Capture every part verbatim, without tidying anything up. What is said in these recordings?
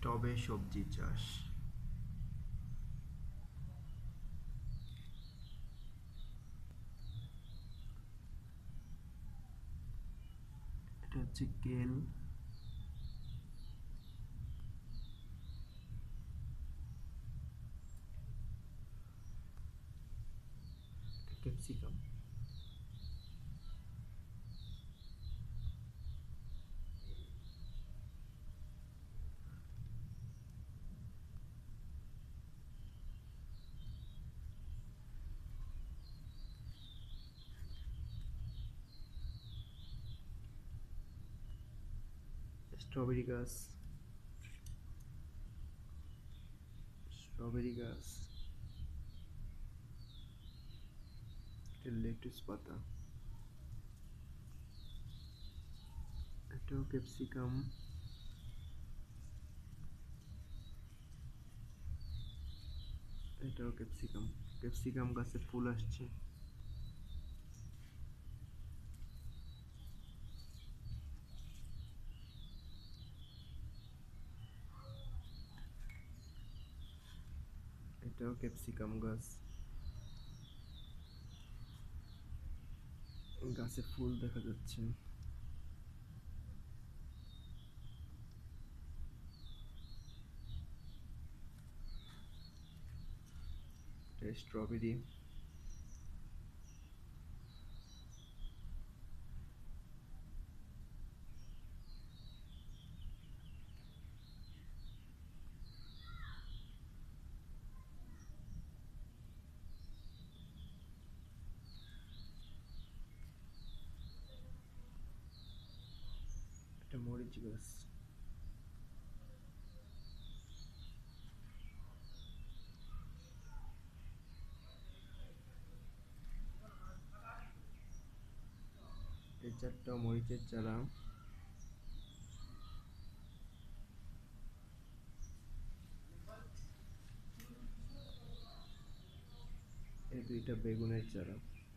টবে সবজি চাষ। এটা হচ্ছে কেল, ক্যাপসিকাম, স্ট্রবেরি গাছ, স্ট্রবেরি গাছ, লেটুস পাতা, এটাও ক্যাপসিকাম, এটাও ক্যাপসিকাম। ক্যাপসিকাম গাছে ফুল আসছে। এটাও ক্যাপসিকাম গাছ, গাছে ফুল দেখা যাচ্ছে। এটা স্ট্রবেরি, এটা মরিচ গাছ, এই চারটা মরিচের চারা। এই দুইটা বেগুনের চারা।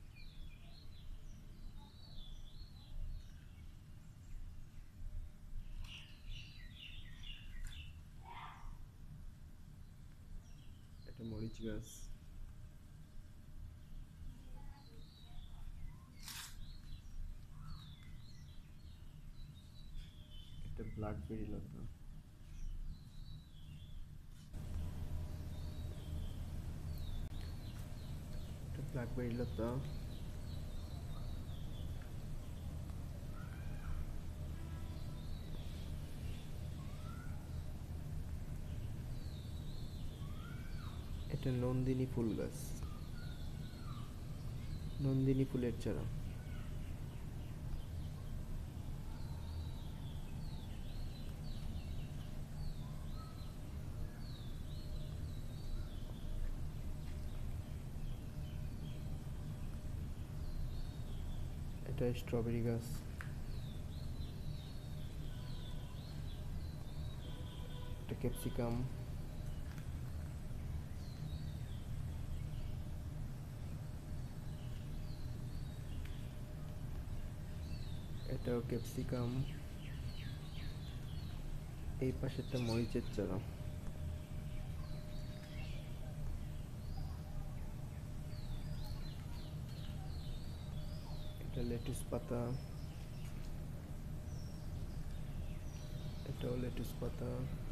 এটা মরিচ গাছ, এটা ব্ল্যাকবেরি লতা, এটা ব্ল্যাকবেরি লতা, এটা নন্দিনী ফুল গাছ, নন্দিনী ফুলের চারা। এটা স্ট্রবেরি গাছ, এটা ক্যাপসিকাম, এটাও ক্যাপসিকাম। এই পাশেরটা মরিচের চারা। এটা লেটুস পাতা, এটাও লেটুস পাতা,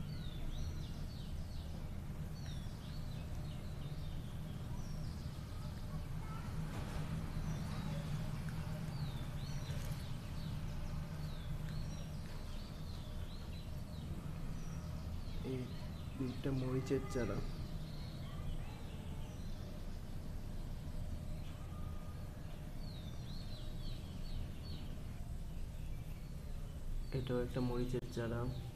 এই দুইটা মরিচের চারা। এটাও একটা মরিচের চারা।